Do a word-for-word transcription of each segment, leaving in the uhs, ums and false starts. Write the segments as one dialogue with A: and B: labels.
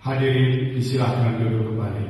A: Hadirin disilahkan duduk kembali.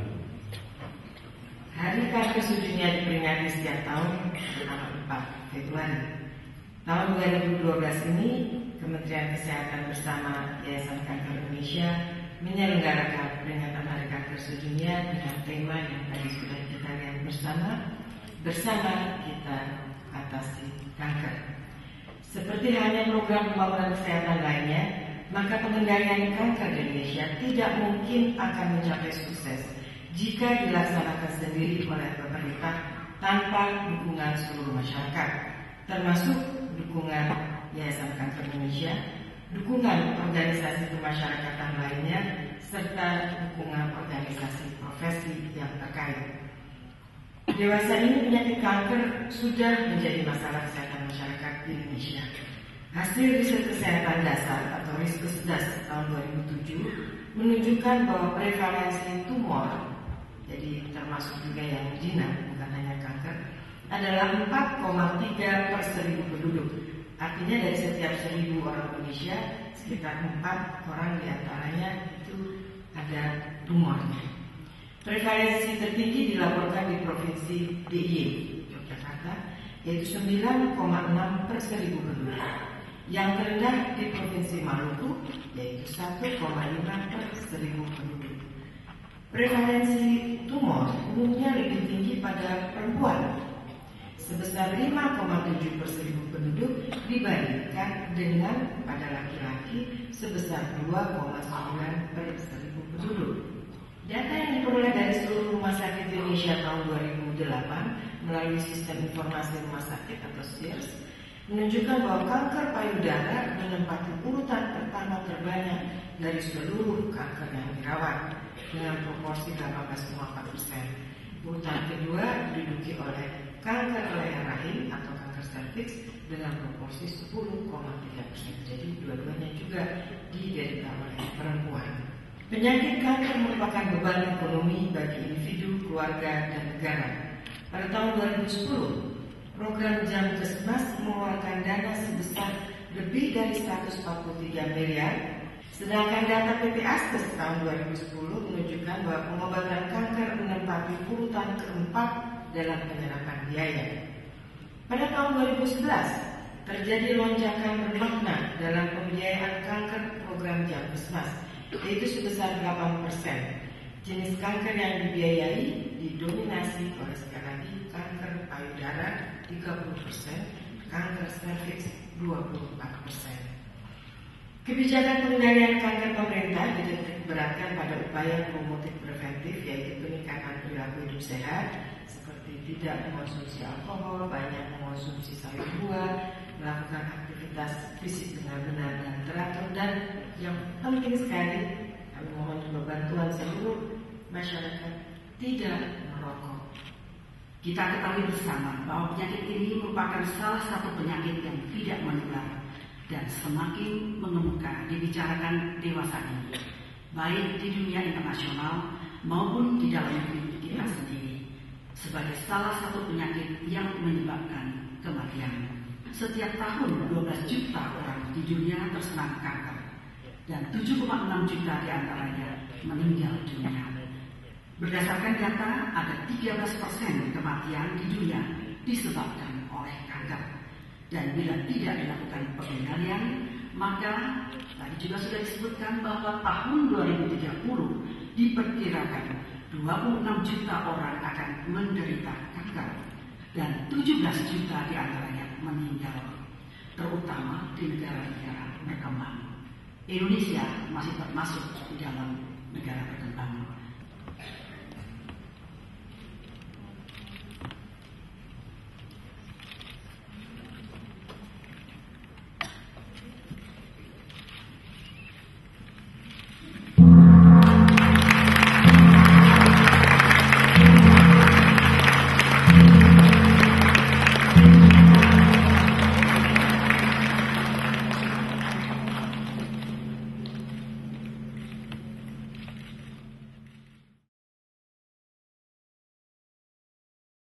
B: Hari Kanker Sedunia diperingati setiap tahun tanggal empat Februari. Tahun dua ribu dua belas ini, Kementerian Kesehatan bersama Yayasan Kanker Indonesia menyelenggarakan peringatan Hari Kanker Sedunia dengan tema yang tadi sudah kita lihat bersama, bersama kita atasi kanker. Seperti halnya program pembangunan kesehatan lainnya, maka pengendalian kanker di Indonesia tidak mungkin akan mencapai sukses jika dilaksanakan sendiri oleh pemerintah tanpa dukungan seluruh masyarakat, termasuk dukungan Yayasan Kanker Indonesia, dukungan organisasi kemasyarakatan lainnya, serta dukungan organisasi profesi yang terkait. Dewasa ini penyakit kanker sudah menjadi masalah kesehatan masyarakat di Indonesia. Hasil riset kesehatan dasar atau Riskesdas tahun dua ribu tujuh menunjukkan bahwa prevalensi tumor, jadi termasuk juga yang jinak, bukan hanya kanker, adalah empat koma tiga per seribu penduduk. Artinya dari setiap seribu orang Indonesia, sekitar empat orang diantaranya itu ada tumornya. Prevalensi tertinggi dilaporkan di Provinsi D I Y, Yogyakarta, yaitu sembilan koma enam per seribu penduduk. Yang terendah di Provinsi Maluku, yaitu satu koma lima per seribu penduduk. Prevalensi tumor umumnya lebih tinggi pada perempuan, sebesar lima koma tujuh per seribu penduduk dibandingkan dengan pada laki-laki sebesar dua koma sembilan per seribu penduduk. Data yang diperoleh dari seluruh rumah sakit Indonesia tahun dua ribu delapan melalui Sistem Informasi Rumah Sakit atau S I R S menunjukkan bahwa kanker payudara menempati urutan pertama terbanyak dari seluruh kanker yang dirawat dengan proporsi delapan belas koma empat persen. Urutan kedua diduduki oleh kanker leher rahim atau kanker serviks dengan proporsi sepuluh koma tiga persen. Jadi dua-duanya juga diderita oleh perempuan. Penyakit kanker merupakan beban ekonomi bagi individu, keluarga, dan negara. Pada tahun dua ribu sepuluh, program Jamkesmas mengeluarkan dana sebesar lebih dari seratus empat puluh tiga miliar, sedangkan data P P Askes tahun dua ribu sepuluh menunjukkan bahwa pengobatan kanker menempati urutan keempat dalam penyerapan biaya. Pada tahun dua ribu sebelas, terjadi lonjakan bermakna dalam pembiayaan kanker program Jamkesmas, yaitu sebesar delapan persen. Jenis kanker yang dibiayai didominasi oleh sekali lagi kanker payudara tiga puluh persen, kanker serviks dua puluh empat persen. Kebijakan pengendalian kanker pemerintah dititik beratkan pada upaya promotif preventif, yaitu peningkatan perilaku hidup sehat seperti tidak mengonsumsi alkohol, banyak mengonsumsi sayur buah, melakukan aktivitas fisik dengan benar dan teratur, dan yang penting sekali kami mohon juga bantuan seluruh masyarakat tidak merokok.
C: Kita ketahui bersama bahwa penyakit ini merupakan salah satu penyakit yang tidak menular dan semakin mengemuka dibicarakan dewasa ini, baik di dunia internasional maupun di dalam negeri kita sendiri, sebagai salah satu penyakit yang menyebabkan kematian. Setiap tahun dua belas juta orang di dunia terserang kanker dan tujuh koma enam juta diantaranya meninggal dunia. Berdasarkan data, ada tiga belas persen kematian di dunia disebabkan oleh kanker. Dan bila tidak dilakukan pengendalian, maka tadi juga sudah disebutkan bahwa tahun dua ribu tiga puluh diperkirakan dua puluh enam juta orang akan menderita kanker dan tujuh belas juta diantaranya meninggal, terutama di negara-negara berkembang. Indonesia masih termasuk di dalam negara berkembang.